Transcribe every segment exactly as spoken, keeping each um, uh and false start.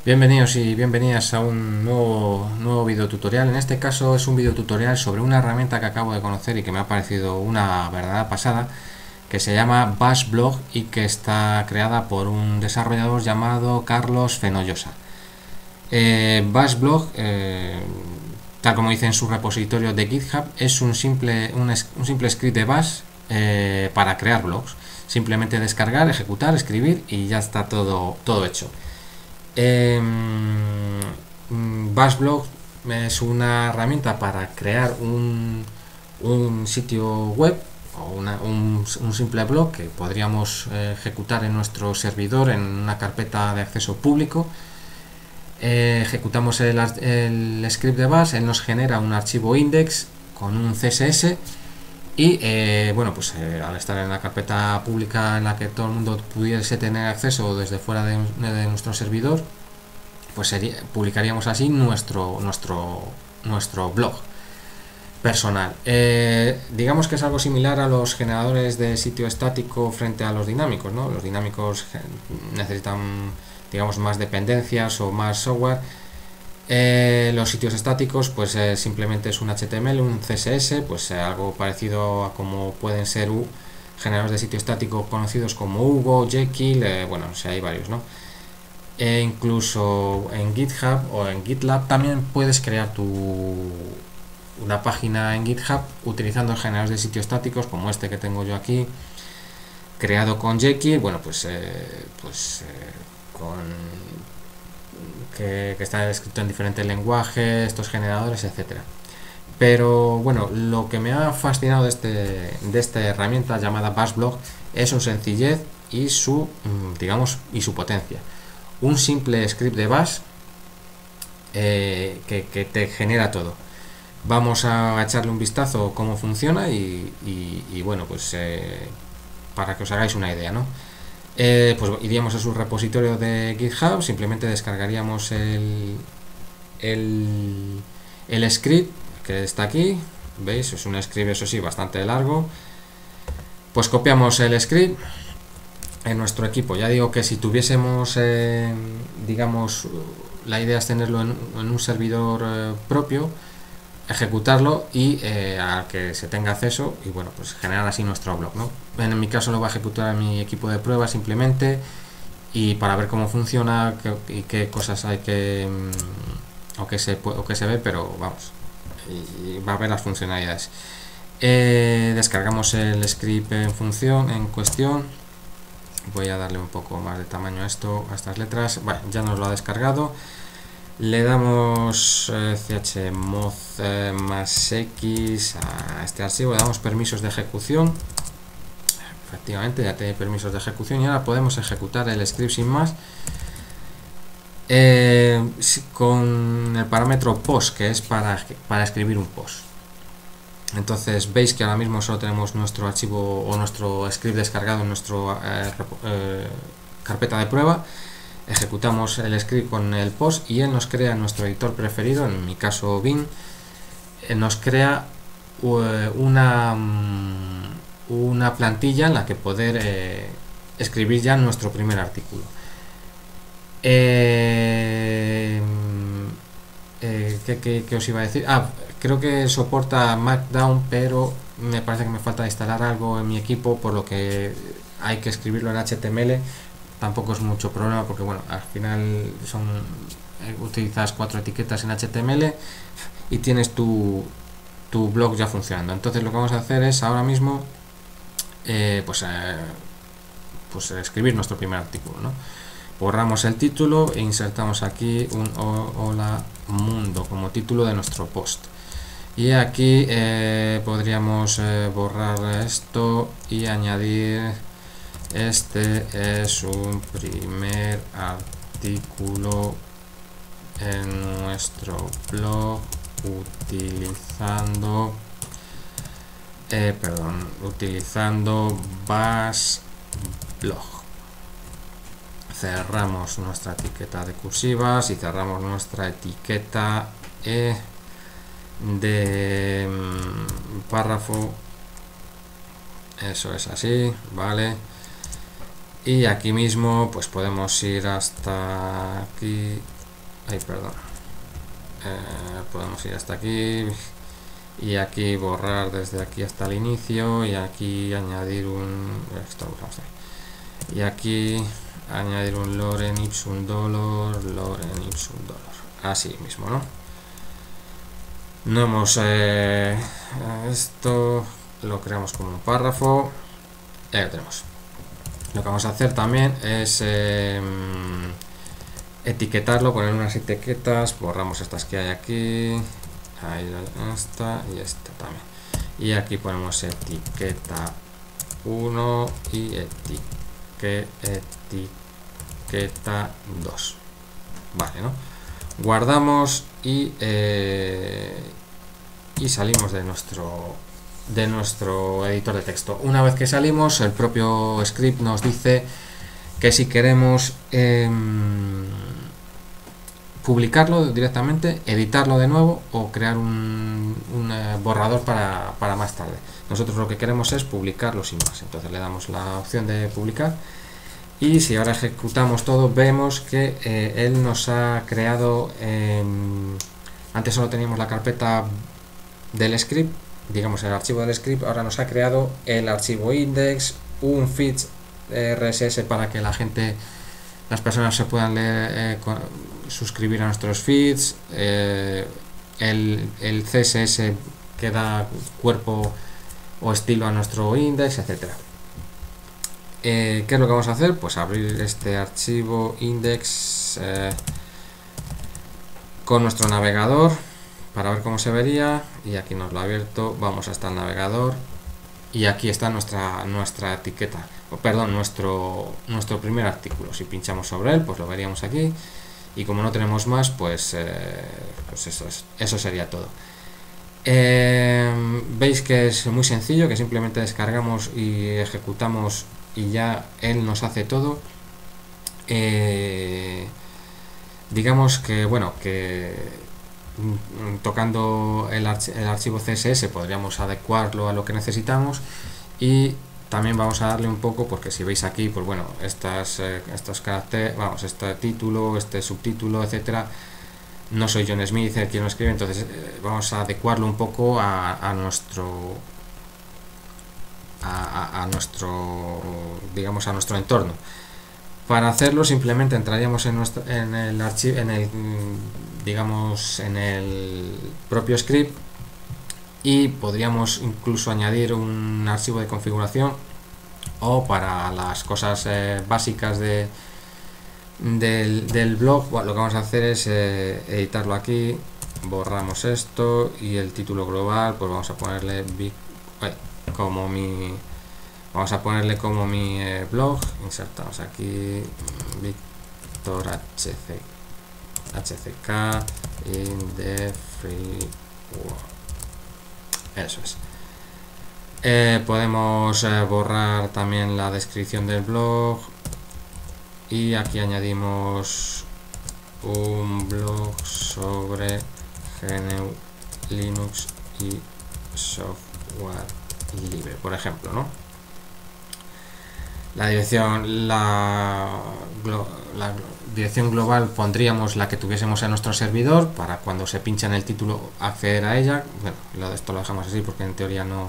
Bienvenidos y bienvenidas a un nuevo, nuevo video tutorial. En este caso es un video tutorial sobre una herramienta que acabo de conocer y que me ha parecido una verdadera pasada, que se llama Bashblog y que está creada por un desarrollador llamado Carlos Fenollosa. Eh, Bashblog, eh, tal como dice en su repositorio de GitHub, es un simple, un, un simple script de Bash eh, para crear blogs. Simplemente descargar, ejecutar, escribir y ya está todo, todo hecho. Eh, Bashblog es una herramienta para crear un, un sitio web o una, un, un simple blog que podríamos eh, ejecutar en nuestro servidor en una carpeta de acceso público. Eh, ejecutamos el, el script de Bash, él nos genera un archivo index con un C S S y eh, bueno, pues eh, al estar en la carpeta pública en la que todo el mundo pudiese tener acceso desde fuera de, de nuestro servidor, pues sería, publicaríamos así nuestro, nuestro, nuestro blog personal. Eh, digamos que es algo similar a los generadores de sitio estático frente a los dinámicos, ¿no? Los dinámicos necesitan, digamos, más dependencias o más software. Eh, los sitios estáticos, pues eh, simplemente es un H T M L, un C S S, pues eh, algo parecido a como pueden ser U, generadores de sitio estático conocidos como Hugo, Jekyll, eh, bueno, o sea, hay varios, ¿no? E incluso en GitHub o en GitLab también puedes crear tu una página en GitHub utilizando generadores de sitios estáticos como este que tengo yo aquí, creado con Jekyll, bueno, pues, eh, pues eh, con que, que está escrito en diferentes lenguajes, estos generadores, etcétera. Pero bueno, lo que me ha fascinado de, este, de esta herramienta llamada Bashblog es su sencillez y su, digamos, y su potencia. Un simple script de Bash eh, que, que te genera todo. Vamos a echarle un vistazo cómo funciona y, y, y bueno, pues eh, para que os hagáis una idea, ¿no? Eh, pues iríamos a su repositorio de GitHub, simplemente descargaríamos el, el, el script que está aquí, veis, es un script, eso sí, bastante largo. Pues copiamos el script en nuestro equipo. Ya digo que si tuviésemos, eh, digamos, la idea es tenerlo en, en un servidor eh, propio, ejecutarlo y eh, a que se tenga acceso y bueno, pues generar así nuestro blog, ¿no? En mi caso lo voy a ejecutar a mi equipo de prueba simplemente y para ver cómo funciona qué, y qué cosas hay que o que se o que se ve, pero vamos, y va a ver las funcionalidades. Eh, descargamos el script en función en cuestión. Voy a darle un poco más de tamaño a esto, a estas letras. Bueno, ya nos lo ha descargado. Le damos eh, chmod eh, más x a este archivo, le damos permisos de ejecución. Efectivamente, ya tiene permisos de ejecución y ahora podemos ejecutar el script sin más. Eh, con el parámetro post, que es para, para escribir un post. Entonces veis que ahora mismo solo tenemos nuestro archivo o nuestro script descargado en nuestra eh, eh, carpeta de prueba. Ejecutamos el script con el post y él nos crea nuestro editor preferido, en mi caso Vim, nos crea una, una plantilla en la que poder eh, escribir ya nuestro primer artículo. Eh, eh, ¿qué, qué, ¿Qué os iba a decir? Ah, creo que soporta Markdown, pero me parece que me falta instalar algo en mi equipo, por lo que hay que escribirlo en H T M L. Tampoco es mucho problema porque bueno, al final son eh, utilizas cuatro etiquetas en H T M L y tienes tu, tu blog ya funcionando. Entonces lo que vamos a hacer es ahora mismo eh, pues, eh, pues escribir nuestro primer artículo, ¿no? Borramos el título e insertamos aquí un hola mundo como título de nuestro post. Y aquí eh, podríamos eh, borrar esto y añadir: este es un primer artículo en nuestro blog utilizando eh, perdón, utilizando Bashblog. Cerramos nuestra etiqueta de cursivas y cerramos nuestra etiqueta E de mm, párrafo. Eso es así, vale. Y aquí mismo pues podemos ir hasta aquí. Ay, perdón. Eh, podemos ir hasta aquí. Y aquí borrar desde aquí hasta el inicio. Y aquí añadir un... Esto, vamos a ver. Y aquí añadir un loren ipsum dolor. Loren ipsum dolor. Así mismo, ¿no? No hemos... Eh, esto lo creamos como un párrafo. Y ahí lo tenemos. Lo que vamos a hacer también es eh, etiquetarlo, poner unas etiquetas, borramos estas que hay aquí, ahí esta y esta también. Y aquí ponemos etiqueta uno y etique, etiqueta dos. Vale, ¿no? Guardamos y, eh, y salimos de nuestro de nuestro editor de texto. Una vez que salimos, el propio script nos dice que si queremos eh, publicarlo directamente, editarlo de nuevo o crear un, un eh, borrador para, para más tarde. Nosotros lo que queremos es publicarlo sin más. Entonces le damos la opción de publicar y si ahora ejecutamos todo, vemos que eh, él nos ha creado, eh, antes solo teníamos la carpeta del script, digamos el archivo del script, ahora nos ha creado el archivo index, un feed R S S para que la gente, las personas se puedan leer, eh, con, suscribir a nuestros feeds, eh, el, el C S S que da cuerpo o estilo a nuestro index, etcétera. Eh, ¿Qué es lo que vamos a hacer? Pues abrir este archivo index eh, con nuestro navegador para ver cómo se vería, y aquí nos lo ha abierto. Vamos hasta el navegador y aquí está nuestra nuestra etiqueta, o perdón, nuestro nuestro primer artículo. Si pinchamos sobre él, pues lo veríamos aquí, y como no tenemos más, pues, eh, pues eso, es, eso sería todo. Eh, veis que es muy sencillo, que simplemente descargamos y ejecutamos y ya él nos hace todo. Eh, digamos que, bueno, que tocando el, arch el archivo C S S podríamos adecuarlo a lo que necesitamos, y también vamos a darle un poco, porque si veis aquí, pues bueno, estas, eh, estos caracteres, vamos, este título, este subtítulo, etcétera, no soy John Smith el quien lo escribe, entonces eh, vamos a adecuarlo un poco a, a nuestro a, a, a nuestro digamos a nuestro entorno. Para hacerlo simplemente entraríamos en nuestro en el archivo, en el digamos en el propio script, y podríamos incluso añadir un archivo de configuración, o para las cosas eh, básicas de del, del blog, bueno, lo que vamos a hacer es eh, editarlo aquí, borramos esto y el título global, pues vamos a ponerle big, ay, como mi vamos a ponerle como mi eh, blog, insertamos aquí Víctor H C K in the free world. Eso es. Eh, podemos eh, borrar también la descripción del blog, y aquí añadimos un blog sobre G N U Linux y software libre, por ejemplo, ¿no? La dirección, la, la dirección global pondríamos la que tuviésemos en nuestro servidor, para cuando se pincha en el título acceder a ella. Bueno, esto lo dejamos así porque en teoría no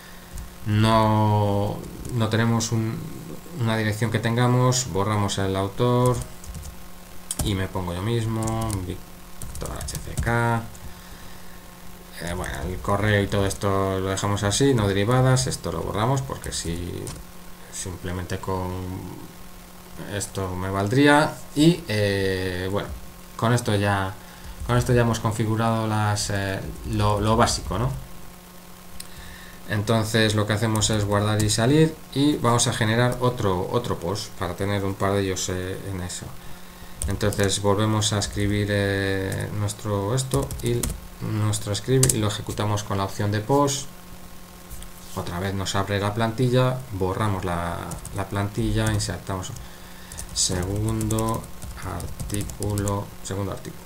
no, no tenemos un, una dirección que tengamos. Borramos el autor y me pongo yo mismo, Víctor H C K. Eh, bueno, el correo y todo esto lo dejamos así, no derivadas. Esto lo borramos porque si simplemente con esto me valdría, y eh, bueno, con esto ya con esto ya hemos configurado las eh, lo, lo básico, ¿no? Entonces lo que hacemos es guardar y salir, y vamos a generar otro otro post para tener un par de ellos eh, en eso. Entonces volvemos a escribir eh, nuestro esto y nuestro script, y lo ejecutamos con la opción de post. Otra vez nos abre la plantilla, borramos la, la plantilla, insertamos segundo artículo, segundo artículo.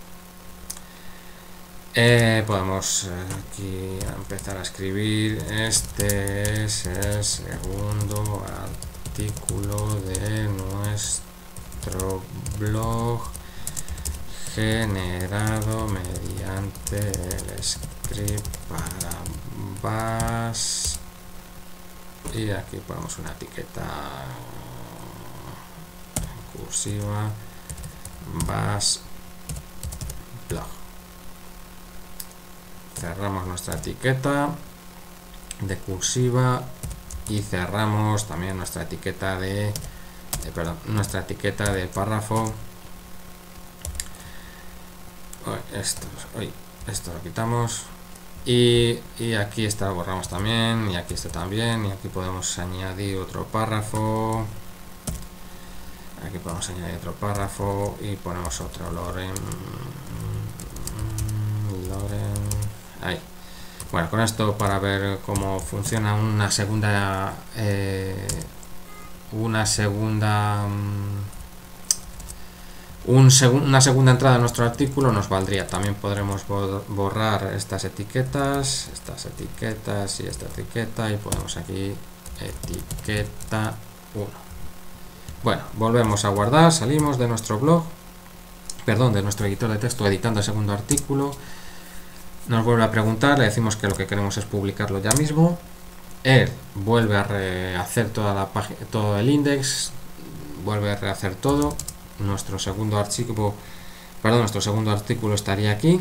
Eh, podemos aquí empezar a escribir, este es el segundo artículo de nuestro blog generado mediante el script para Bash, y aquí ponemos una etiqueta en cursiva Bash blog. Cerramos nuestra etiqueta de cursiva y cerramos también nuestra etiqueta de, de perdón, nuestra etiqueta de párrafo. Esto, uy, esto lo quitamos y, y aquí está, lo borramos también, y aquí está también, y aquí podemos añadir otro párrafo. Aquí podemos añadir otro párrafo y ponemos otro Loren Loren ahí. Bueno, con esto, para ver cómo funciona una segunda eh, una segunda un segun, una segunda entrada a nuestro artículo nos valdría. También podremos borrar estas etiquetas, estas etiquetas y esta etiqueta, y ponemos aquí etiqueta uno. Bueno, volvemos a guardar, salimos de nuestro blog, perdón, de nuestro editor de texto, editando el segundo artículo. Nos vuelve a preguntar, le decimos que lo que queremos es publicarlo ya mismo. Él vuelve a rehacer toda la página, todo el index, vuelve a rehacer todo. Nuestro segundo archivo, perdón, nuestro segundo artículo estaría aquí.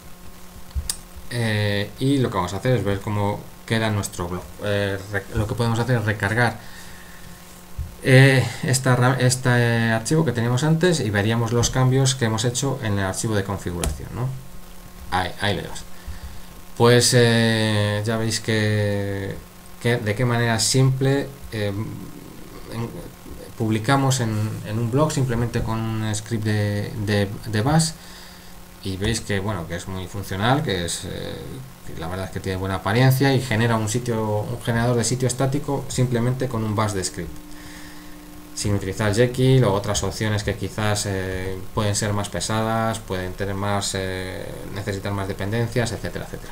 Eh, y lo que vamos a hacer es ver cómo queda nuestro blog. Eh, lo que podemos hacer es recargar eh, esta, este archivo que teníamos antes y veríamos los cambios que hemos hecho en el archivo de configuración, ¿no? Ahí, ahí le das. Pues eh, ya veis que, que de qué manera simple eh, en, publicamos en, en un blog simplemente con un script de, de, de Bash, y veis que bueno, que es muy funcional, que es eh, que la verdad es que tiene buena apariencia y genera un sitio, un generador de sitio estático simplemente con un Bash de script, sin utilizar Jekyll o otras opciones que quizás eh, pueden ser más pesadas, pueden tener más eh, necesitar más dependencias, etcétera, etcétera.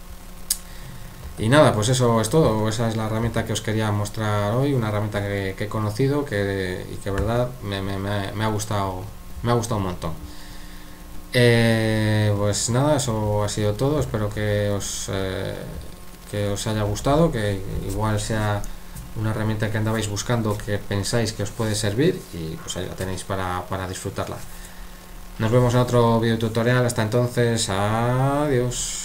Y nada, pues eso es todo. Esa es la herramienta que os quería mostrar hoy, una herramienta que, que he conocido que, y que verdad me, me, me ha gustado me ha gustado un montón. Eh, pues nada, eso ha sido todo. Espero que os eh, que os haya gustado, que igual sea una herramienta que andabais buscando, que pensáis que os puede servir, y pues ahí la tenéis para, para disfrutarla. Nos vemos en otro video tutorial. Hasta entonces, adiós.